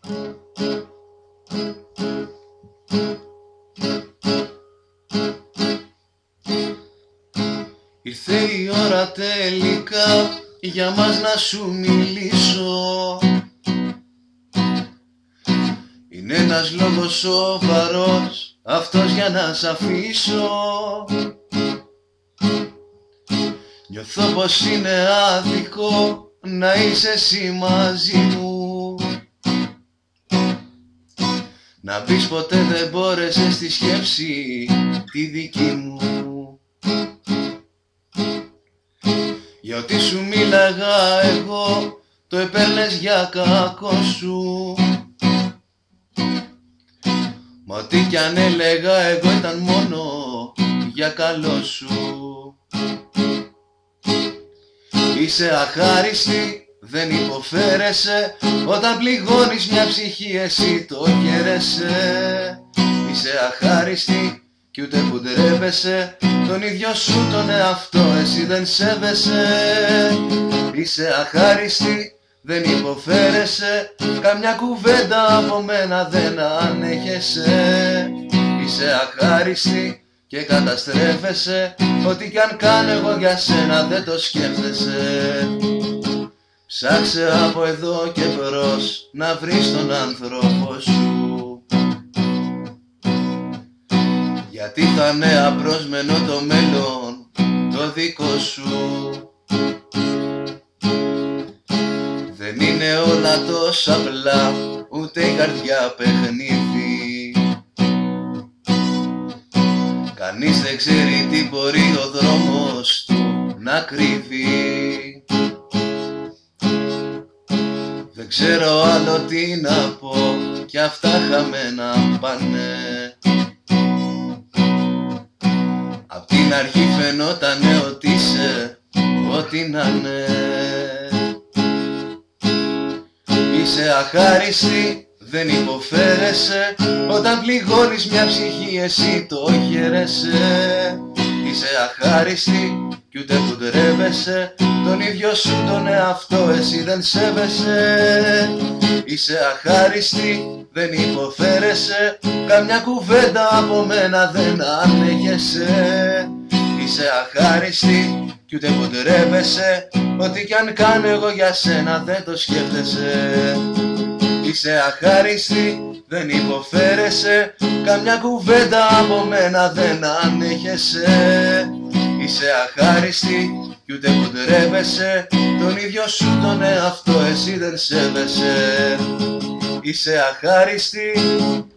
Ήρθε η ώρα τελικά για μας να σου μιλήσω. Είναι ένας λόγος σοβαρός αυτός για να σ' αφήσω. Νιώθω πως είναι άδικο να είσαι εσύ μαζί μου. Να πεις ποτέ δεν μπόρεσες στη σκέψη τη δική μου. Για ό,τι σου μίλαγα εγώ το επέρνες για κακό σου. Μα ό,τι κι αν έλεγα εγώ ήταν μόνο για καλό σου. Είσαι αχάριστη, δεν υποφέρεσαι. Όταν πληγώνεις μια ψυχή εσύ το χαίρεσαι. Είσαι αχάριστη κι ούτε που ντρέπεσαι. Τον ίδιο σου τον εαυτό εσύ δεν σέβεσαι. Είσαι αχάριστη, δεν υποφέρεσαι. Καμιά κουβέντα από μένα δεν ανέχεσαι. Είσαι αχάριστη και καταστρέφεσαι. Ό,τι κι αν κάνω εγώ για σένα δεν το σκέφτεσαι. Ψάξε από εδώ και μπρος να βρεις τον άνθρωπο σου. Γιατί θα είναι απρόσμενο το μέλλον το δικό σου. Δεν είναι όλα τόσο απλά, ούτε η καρδιά παιχνίδι. Κανείς δεν ξέρει τι μπορεί ο δρόμος του να κρύβει. Δεν ξέρω άλλο τι να πω κι αυτά χαμένα πάνε. Απ' την αρχή φαινότανε ότι είσαι ό,τι να είναι. Είσαι αχάριστη, δεν υποφέρεσαι. Όταν πληγώνεις μια ψυχή εσύ το χαίρεσαι. Είσαι αχάριστη κι ούτε που ντρέπεσαι. Τον ίδιο σου τον εαυτό εσύ δεν σέβεσαι. Είσαι αχάριστη, δεν υποφέρεσαι. Καμιά κουβέντα από μένα δεν ανέχεσαι. Είσαι αχάριστη κι ούτε που ντρέπεσαι. Ό,τι κι αν κάνω εγώ για σένα δεν το σκέφτεσαι. Είσαι αχάριστη, δεν υποφέρεσαι. Καμιά κουβέντα από μένα δεν ανέχεσαι. Είσαι αχάριστη κι ούτε που ντρέπεσαι. Τον ίδιο σου τον εαυτό εσύ δεν σέβεσαι. Είσαι αχάριστη